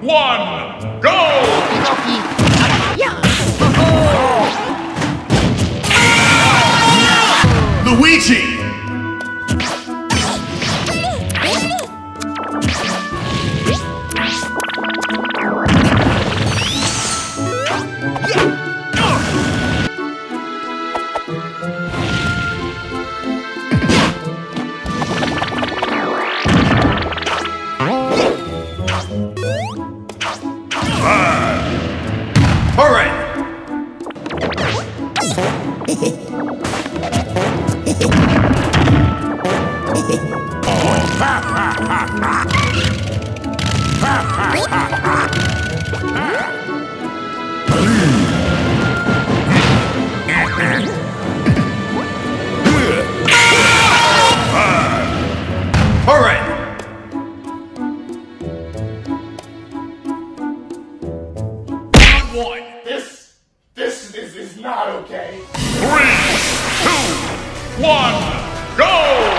one, go! Luigi! All right. All right. One. This is not okay. 3, 2, 1, go!